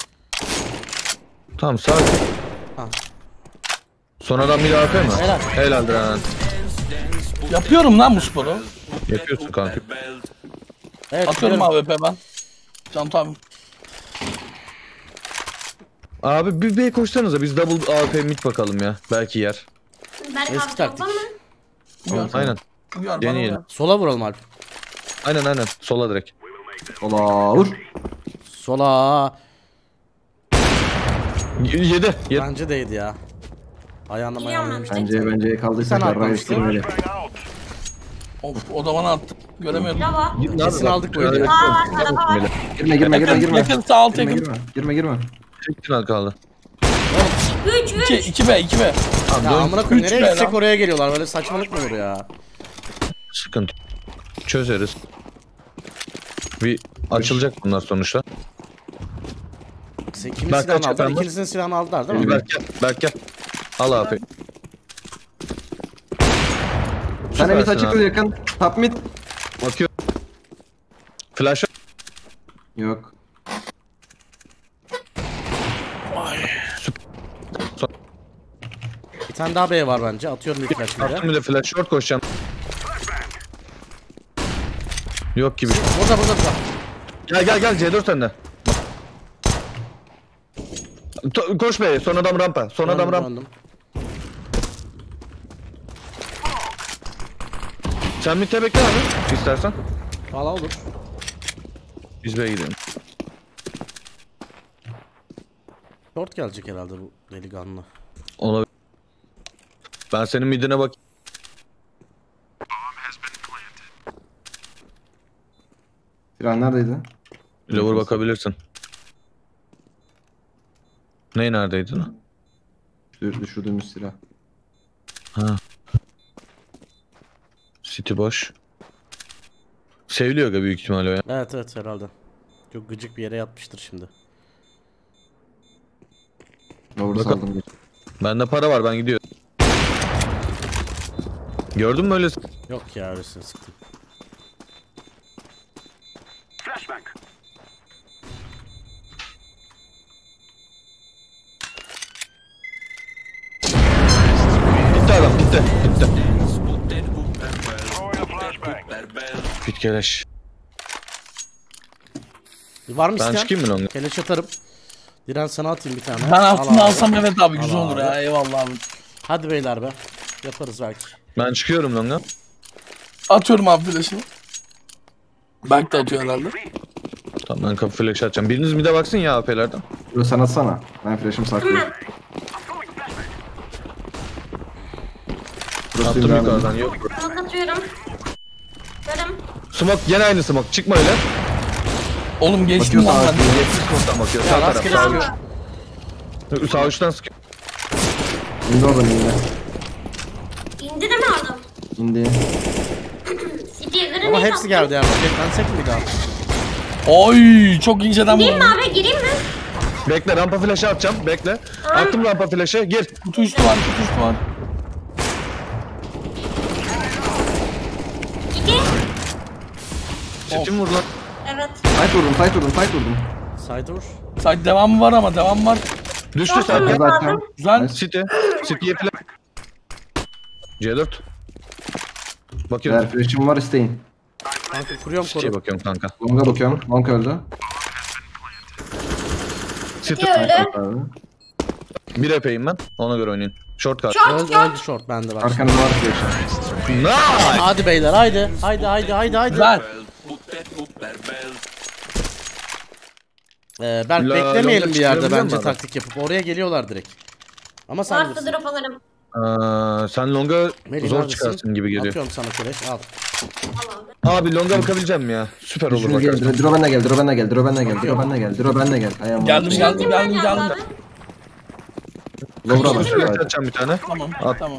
Tamam sakin. Ha. Son adam bir A P mi? Helal. Helal Diren. Yapıyorum lan bu sporu. Yapıyorsun kanka. Evet, Atıyorum biliyorum. A W P ben. Tamam tamam. Abi bir B koşsanıza biz double A P mid bakalım ya. Belki yer. Berk Eski abi taktik. toplam mı? Uyar, Aynen. uyar, bana Deneyelim. uyar. Sola vuralım Alp. Aynen aynen. Sola direkt. Ola vur. Sola. Y- Yedi. Yedi. Bence değdi ya. Ayağına Biliyorum mayağına ben. yemiştim. Bence bence kaldıysa Sen karra atmamıştın. istemeli. Of o da bana attı. Göremiyordum. Lava. Kesin aldık bu videoyu. Aa var, araba var. Girme girme girme Yakın, girme. yakın sağ alt Girme yakın. girme. Girme girme. Tek tünel kaldı. üç, iki, üç. iki B, iki B. Ya amına koyayım Üç nereye be gitsek lan. oraya geliyorlar. Böyle saçmalık mı olur ya? Sıkıntı. Çözeriz. Bir açılacak bunlar sonuçta. Sen kimin Berk silahını kaç aldılar? efendim? İkinizin silahını aldılar değil mi? Berk gel. Berk gel. Al abi. Sen mid Süpersin açık abi. yakın. Top mid. Bakıyor. Flash. Yok. Bir tane daha B var bence. Atıyorum bir flash Attım bile. bir de flash short koşacağım. Yok gibi. Burada burada burada. Gel gel gel C dört sende. To- Koş be. Son adam rampa. Son adam Döndüm, rampa. döndüm. Sen mid'e bekle abi. İstersen. Valla olur. Biz B'ye gidelim. Short gelecek herhalde bu delikanlı. Olabilir. Ben senin midine bak. Silah neredeydi? Lower bakabilirsin. Ney neredeydi lan? Düşür, düşürdüğümüz silah. Ha. City boş. Seviliyor ga büyük ihtimalle o ya. Evet evet herhalde. Çok gıcık bir yere yatmıştır şimdi. Lower Bakalım. saldım. Bende para var ben gidiyorum. Gördün mü öyle? Yok ya öylesine sıktım. Gitti adam gitti. Gitti. Bit keleş. Var mı Ben isteyen? çıkayım mı longa? Keleş atarım. Diren sana atayım bir tane. Ben Al altını abi. alsam evet abi güzel Al olur abi. ya. Eyvallah abi. Hadi beyler be. Yaparız belki. Ben çıkıyorum longa. Atıyorum abi flash'ını. Berk de atıyor herhalde. Tamam ben kapı flash atacağım. Biriniz mid'e baksın ya A P'lerden. Dur sen atsana. Ben flash'ımı saklıyorum. Burası Attım İbrahim. yukarıdan yok. Smoke atıyorum. Görüm. Smoke gene aynı smoke. Çıkma öyle. Oğlum geçtim Bakıyor lan sağa. ben. yetmiş smoke'tan bakıyor. Ya Sağ taraf. rastgele Sağ sıkıyor. uç. Sağ uçtan sıkıyor. İndi oradan indi. İndi değil mi adam? İndi. City'ye grenade Ama hepsi attım. geldi ya. Roketlensek mi bir daha? Oy çok inceden Gireyim mi vurdum. abi gireyim mi? Bekle rampa flash'ı atacağım. Bekle. Attım rampa flash'ı. Gir. Kutu üstü var, kutu üstü var. İki. Çekim vur lan. Evet. Fight vurdum, fight vurdum, fight vurdum. Side vur. Sadece devamı var ama devam var. Düştü Short sen. olması zaten. lazım. Güzel. City. City'ye flash. C dört. Eğer Bakıyorum. flash'im var isteyin. Kanka kuruyorum City'ye koru. bakıyorum kanka. Long'a bakıyorum. Long öldü. City. Öldü. Abi. Bir epeyim ben. Ona göre oynayın. Short card. Short Öldü, short. öldü short bende var. Arkanızda var flash'im. Nice. Hadi beyler haydi. Haydi haydi haydi haydi. Güzel. Ee, Berk La- beklemeyelim Longa bir yerde çıkabiliyor bence mu adam? taktik yapıp. Oraya geliyorlar direkt. Ama sen Varsa bilirsin. drop alırım. Aa, sen longa Melih zor neredesin? çıkarsın gibi geliyor. Atıyorum sana keleş al. Al abi. Abi longa bakabileceğim ya. Süper olur Şunu gel, bakarsın. Dro bende gel, Dro bende gel, Dro bende gel, Dro bende gel, Dro bende gel. Ayağım Geldim geldim Şortim ben geldim geldi geldim. abi. Lovra Flash bak. atacağım bir tane. Tamam At. tamam.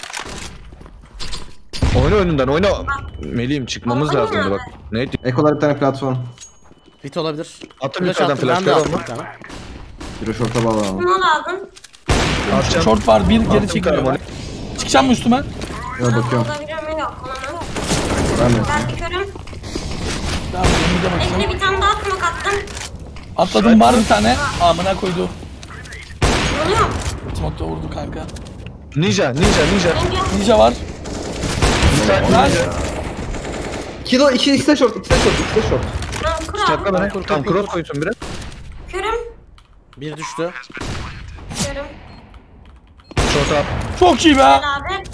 Oyna önünden oyna. Melih'im çıkmamız Oyna lazımdı abi. bak. Neydi? Ekolar bir tane platform. Bit olabilir. Attım Flash yukarıdan attım ben flash de var attım mı? bir tane. Biri short'a bağlanalım. Ne lazım? Atacağım. Short var bir geri Attım çekiliyor. karamoli. Çıkacağım mı üstüme? Ya bakıyorum. Olabilir mi? Yok. Olamam. Ben de. Belki körüm. Tamam, bir de bakayım. Bekle bir tane daha smoke attım. Atladım var bir tane. Amına koydu. Oluyor. Smoke da vurdu kanka. Ninja, ninja, ninja. Bence Ninja var. Güzel. Kilo iki ikisi de short, ikisi de short, ikisi de short. ben kur Çakla abi. beni. Tam cross koysun biraz. Körüm. Bir düştü. Körüm. Short up. Çok iyi be. Gel abi.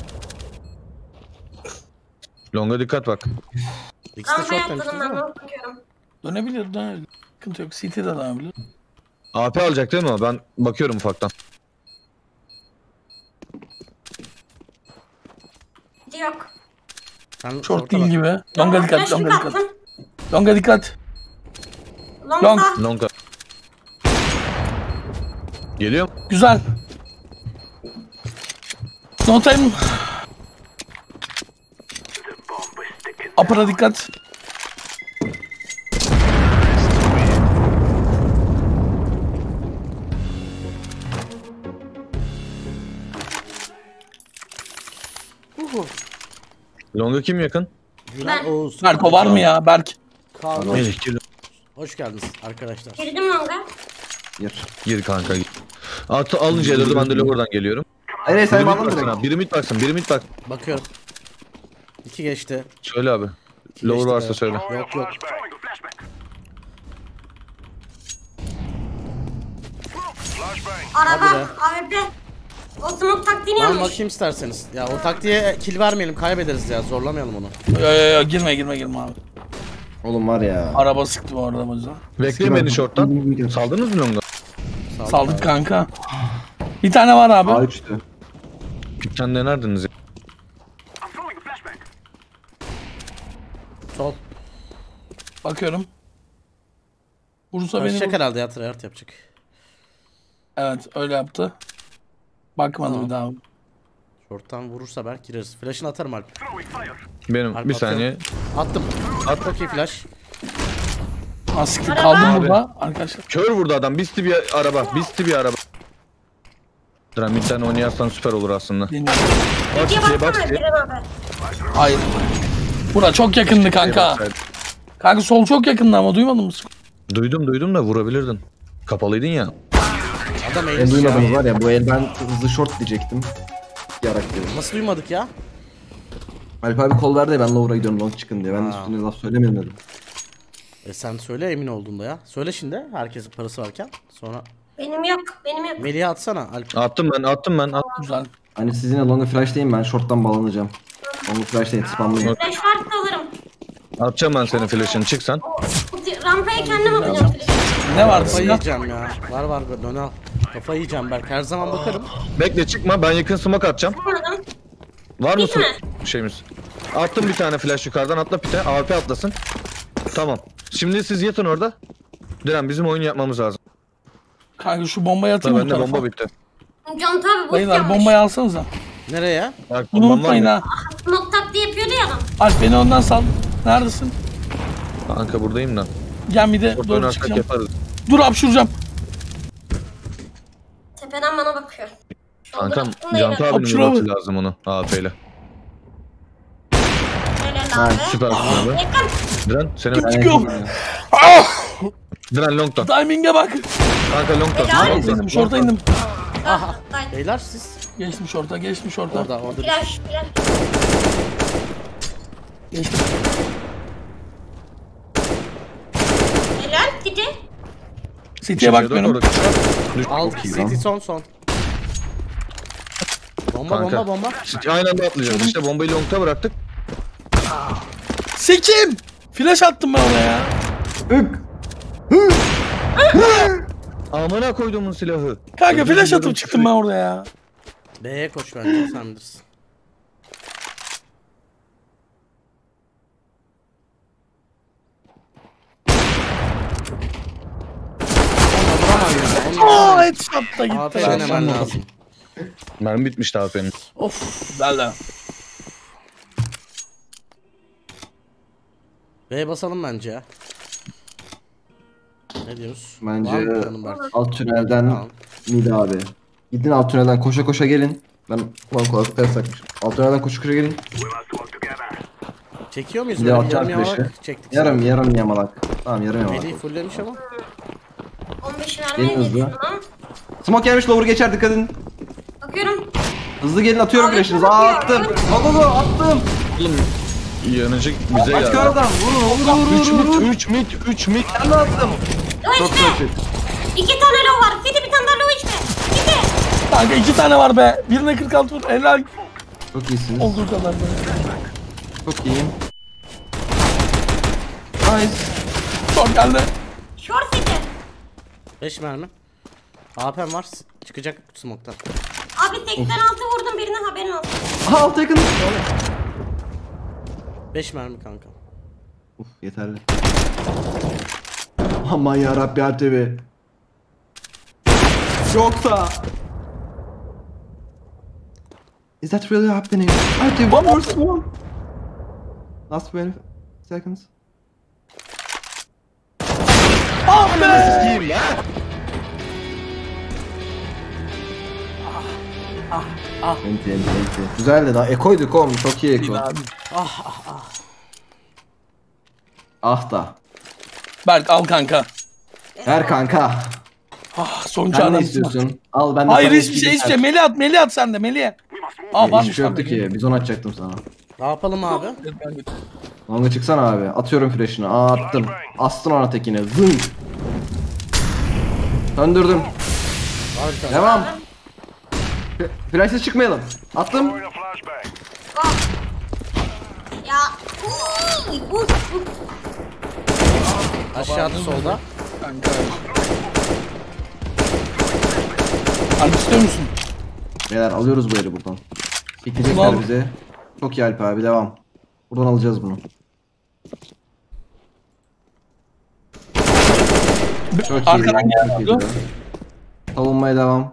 Longa dikkat bak. İkisi de Rampaya short demiştiniz atladım ben. değil mi? Onu bakıyorum. Dönebilir dönebilir. Sıkıntı yok. C T'de dönebilir. A P alacak değil mi o? Ben bakıyorum ufaktan. Yok. Sen Short short'a değil bak. gibi. Longa dikkat, Flash longa pick dikkat. attım. Longa dikkat. Long Long. sağ. Longa. Geliyor mu? Güzel. No time. Upper'a dikkat. Longa kim yakın? Gülen Ben. Oğuz. Berk o var mı ya? Berk. Kaan. Melih gir. Hoş geldiniz arkadaşlar. Girdim longa. Gir. Gir kanka gir. At, alın C dördü ben de lower'dan geliyorum. Hayır hayır Biri sen mid bağlan baksın direkt. abi. Biri mid baksın. Biri mid bak. Bakıyorum. İki geçti. Söyle abi. İki Lower geçti varsa be. söyle. Yok yok. Araba. Hadi be. A W P. O smoke taktiğini Ben yanlış. bakayım isterseniz. Ya o taktiğe kill vermeyelim, kaybederiz ya. Zorlamayalım onu. Yo yo yo girme girme girme abi. Oğlum var ya. Araba sıktı bu arada o yüzden. Bekleyin beni short'tan. Saldınız mı longa? Sağ ol. Saldık kanka. Bir tane var A abi. üçtü. Sen denerdiniz ya. Sol. Bakıyorum. Vurursa beni Kaçacak vur. herhalde ya, tryhard yapacak. Evet öyle yaptı. Bakmadı Tamam. bir daha. Short'tan vurursa belki gireriz. Flash'ını atarım Alp. Benim Alp bir atıyorum. saniye. Attım. At çok iyi flash. Asiktir kaldım burada arkadaşlar. Kör vurdu adam. Bisti bir araba. Bisti bir araba. Dram bir tane oynayarsan süper olur aslında. Dinliyorum. Bak İkiye City'ye bak baksana City'ye. Kerem abi. Hayır. Bura çok yakındı kanka. Kanka sol çok yakındı ama duymadın mı? Duydum duydum da vurabilirdin. Kapalıydın ya. Adam Ben eğilmiş duymadınız ya. var ya bu el ben hızlı short diyecektim. Yarak dedim. Nasıl duymadık ya? Alp abi kol verdi ya ben lower'a gidiyorum long çıkın diye. Ben de Ha. üstüne laf söylemedim dedim. E sen söyle emin olduğunda ya. Söyle şimdi herkesin parası varken. Sonra Benim yok. Benim yok. Melih'e atsana Alp. Attım ben attım ben. At. Güzel. Hani siz yine long'a flashlayın ben short'tan bağlanacağım. Long'a flashlayın spamlayın. Flash varsa alırım. Atacağım ben senin flash'ını çık sen. O, o- rampaya kendim atacağım flash. Ne vardı Kafayı silah? yiyeceğim ya. Var var dön al. Kafayı yiyeceğim Berk. Her zaman bakarım. Bekle çıkma ben yakın smoke atacağım. Vurmadım. Var mı Hiç mi? fl- şeyimiz? Attım bir tane flash yukarıdan atla pite. A W P atlasın. Tamam. Şimdi siz yatın orada. Diren bizim oyun yapmamız lazım. Kanka şu bombayı Tabii atayım bu bende tarafa. bomba bitti. Can tabi bu Beyler yanlış. bombayı alsanıza. Nereye? Bak, Bunu bombam var unutmayın mı? ha. Smoke taktiği yapıyordu ya adam. Alp beni ondan sal. Neredesin? Kanka buradayım da. Gel bir de Orada doğru oynarsak çıkacağım. yaparız. Dur hapşuracağım. Kankam Bunu da Cantu helal. abinin Hapşura vurması mı? lazım onu A P ile. Helal abi. Süpersin abi. Yakın. Diren senin Ben Çıkıyorum. yakınım. Ah! Diren long'dan. Timing'e bak. Kanka long'dan. Helal. Şorta long'dan. indim, şorta indim. Aha. Dayı. Beyler siz. Geçtim şorta, geçtim şorta. Orada orada. Flash flash. Geçtim. Helal gidi. City'ye bakmıyorum. Orada düş- Al Çok iyi City lan. son son. Bomba Kanka. bomba bomba. City aynı anda atlayacağız. İşte bombayı long'ta bıraktık. Sekim! Flash attım ben ona ya. Amına koyduğumun silahı. Kanka Özür flash dilerim. atıp çıktım ben orada ya. B'ye koş bence sen bilirsin. Aa headshot da gitti. A P denemen lazım. Mermi bitmişti A P'nin. Of. Güzel de. B'ye basalım bence ya. Ne diyoruz? Bence Var mı planın Berk? alt tünelden Tamam. mid abi. Gidin alt tünelden koşa koşa gelin. Ben ulan kulaklık ters takmışım. Alt tünelden koşa koşa gelin. Çekiyor muyuz? Bir de Böyle bir atacağım yarım flash'ı. yamalak çektik. Yarım yarım yamalak. Tamam yarım yamalak. Melih fulllemiş ama. on beş Gelin vermeye hızlı. geçtim lan. Smoke gelmiş lower geçer dikkat edin. Bakıyorum. Hızlı gelin atıyorum Abi, flash'ınızı. çok Aa iyi. attım. Go go go attım. Yanıcı bize Başka geldi. adam. Vurun vurun vurun üç vurun. mit, üç mit, üç mit. Ben de attım. Low Çok işte. kötü. İki tane low var. Fidi bir tane daha low işte. Fidi. Kanka iki tane var be. Birine kırk altı vur. Helal. Çok iyisiniz. Olduğu kadar be. Çok iyiyim. Nice. Son geldi. Short Fidi. beş mermi. A P'm var. s- Çıkacak smoke'tan. Abi seksen altı vurdum birine haberin olsun. Aha alt yakın. beş mermi kanka. Uf yeterli. Aman yarabbi R T V. Yoksa. Is that really happening? R T V one more smoke. Last twenty seconds. Ah be. Sikiyim ya. Enti enti enti. Güzeldi daha. Eko'ydu kom. Çok iyi Eko. Abi. Ah da. Berk al kanka. Ver kanka. Ah sonuncu Sen ne adam. istiyorsun? Al ben de Hayır sana hiçbir şey bir hiçbir şey. Melih at Melih at sen de Melih. Aa Hiçbir varmış şey lan yoktu Melih. ki. Biz onu atacaktım sana. Ne yapalım abi? Longa çıksana abi. Atıyorum flash'ını. Aa attım. Astın ona tekini. Zınk. Söndürdüm. Harika. Devam. F- Flash'siz çıkmayalım. Attım. Go. Ya. Uy, uy, uy. Aşağıda solda. Kanka. Alp istiyor musun? Beyler alıyoruz bu yeri buradan. Ulan. Çekecekler bize. Çok iyi Alp abi devam. Buradan alacağız bunu. Çok iyi. Arkadan çok geldi. iyi. Savunmaya devam.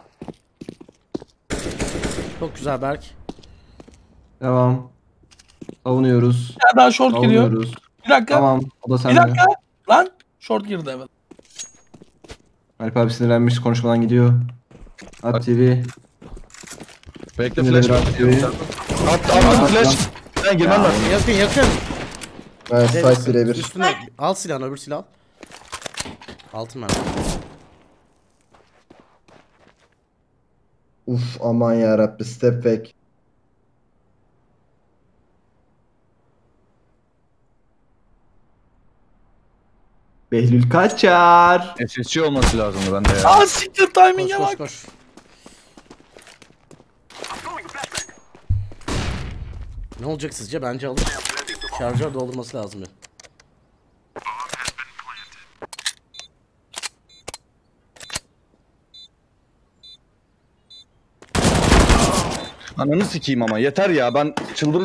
Çok güzel Berk. Devam. Savunuyoruz. Ya daha short giriyor. Savunuyoruz. Bir dakika. Tamam. O da Bir sende. dakika. Lan short girdi evet. Alp abi sinirlenmiş konuşmadan gidiyor. At T V. Bekle Yine de flash. biraz T V. At at flash. Ben girmem lazım. Yakın yakın. Evet Evet, site birebir. Üstüne al silahını öbür silah al. Altın mermi. Uf aman yarabbi step back. Behlül kaçar. S S C olması lazımdı bende ya. Aa siktir Koş timing'e koş bak. koş. Ne olacak sizce? Bence alır. Şarjör doldurması lazım ya. Ananı sikeyim ama yeter ya ben çıldırırım.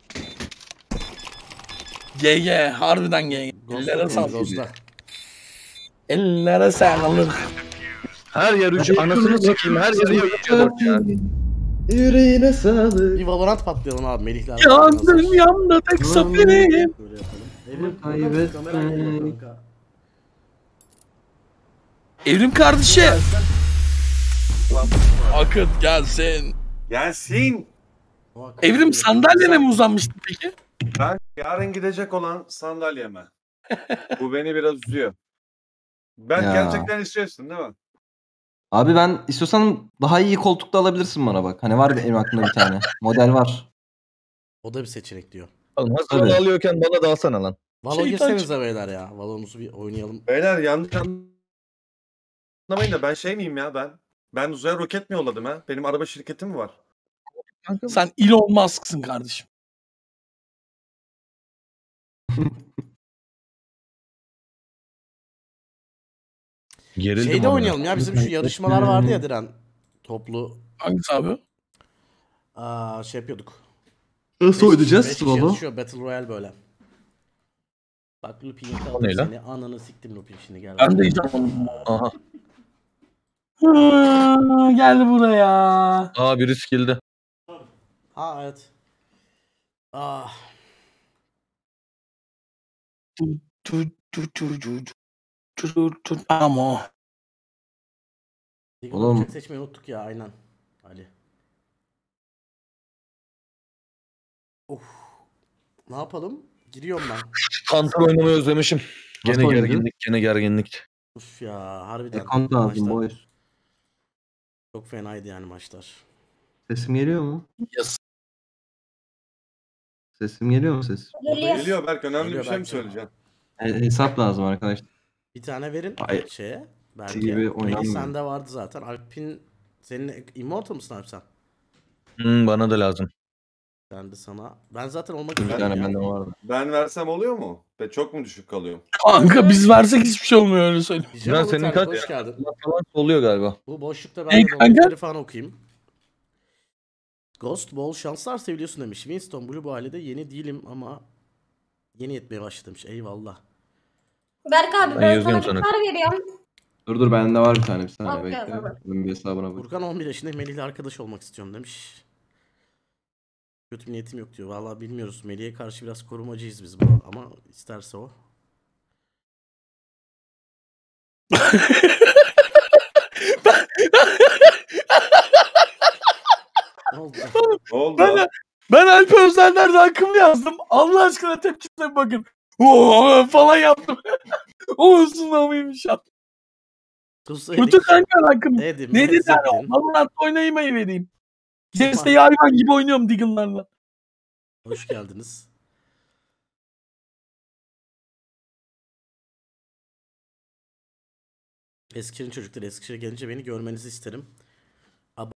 G G harbiden G G. Ellere Ghost'la sağlık. Ghost'la. Ellere sağlık. Her yer üç anasını sikeyim her yer üç ya dört ya. Yüreğine sağlık. Bir Valorant patlayalım abi Melih'le. Yandım yandı tek seferim. Böyle yapalım. Evrim Kaybetmek. kamera geliyor kanka. Evrim kardeşi. Akıt gelsin. Gelsin. Evrim sandalyene mi uzanmıştı peki? Ben yarın gidecek olan sandalyeme. Bu beni biraz üzüyor. Ben Ya. gerçekten istiyorsun değil mi? Abi ben istiyorsan daha iyi koltukta alabilirsin bana bak. Hani var benim aklımda bir tane. Model var. O da bir seçenek diyor. Oğlum hazır Tabii. onu alıyorken bana da alsana lan. Valo Şeytan girsenize beyler ya. Valo'muzu bir oynayalım. Beyler yanlış anlamayın da ben şey miyim ya ben? Ben uzaya roket mi yolladım ha? Benim araba şirketim mi var? Kanka Sen Elon Musk'sın kardeşim. gerildim Şeyde ama. oynayalım ya. Bizim şu yarışmalar vardı ya Diren. Toplu. Hangisi abi? Aa, şey yapıyorduk. Nasıl Beş- oynayacağız beş kişi Valo? yarışıyor, Battle Royale böyle. Bak Lupin'i O ne kaldım lan? seni. Ananı siktim Lupin şimdi gel. Ben de heyecanlandım. Aha. Hı, Gel buraya. Aa biri skill'de. Ha evet. Ah. Tu, tu, tu, tu, tu, tu, tu, Ama. League Oğlum. Object seçmeyi unuttuk ya aynen. Ali. Of. Ne yapalım? Giriyorum ben. Counter oynamayı özlemişim. Gene Nasıl oynadın? gerginlik, gene gerginlik. Uf ya harbiden. Ekant lazım Maçlar boy. Çok fenaydı yani maçlar. Sesim geliyor mu? Yes. Sesim geliyor mu ses? Geliyor. Geliyor Berk önemli Geliyor bir şey mi Berk'cim. söyleyeceksin? E, hesap lazım arkadaşlar. Bir tane verin Ay, şeye. Belki. gibi Melih oynanmıyor. sende vardı zaten. Alp'in senin Immortal mısın Alp sen? Hmm, bana da lazım. Ben de sana. Ben zaten olmak Bir üzereyim tane ya. benden vardı. Ben versem oluyor mu? Ve çok mu düşük kalıyorum? Kanka biz versek hiçbir şey olmuyor öyle söyleyeyim. Pijamalı senin Terlik, kaç hoş geldin. Falan oluyor galiba. Bu boşlukta ben Ey de kanka. donetleri falan okuyayım. Ghost bol şanslar seviliyorsun demiş. Winston Blue bu ailede yeni değilim ama yeni yetmeye başlamış. Eyvallah. Berk abi Ben ben, yazıyorum sana bir sana. kar veriyorum. Dur dur bende var bir tane bir saniye Al, bekle. gel baba. Benim bir hesabına bak. Furkan on bir yaşında Melih'le arkadaş olmak istiyorum demiş. Kötü bir niyetim yok diyor. Vallahi bilmiyoruz. Melih'e karşı biraz korumacıyız biz bu ama isterse o. Ne oldu? Ne oldu? Ben, lan? ben Alp Özdenler'de akım yazdım. Allah aşkına tepkisine bakın. Oo, falan yaptım. O sınavıymış ya. Tuz Kötü kanka akım. Edim. Ne dedi Zeppelin. yani? Valorant oynamayı vereyim. Desteği hayvan gibi oynuyorum Diggle'larla. Hoş geldiniz. Eskişehir'in çocukları Eskişehir'e gelince beni görmenizi isterim.